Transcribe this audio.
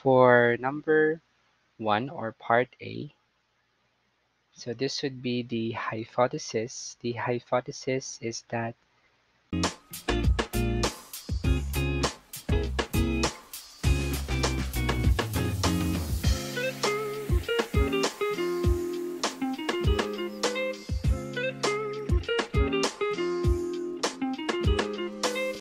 For number 1 or part A, so this would be the hypothesis. The hypothesis is that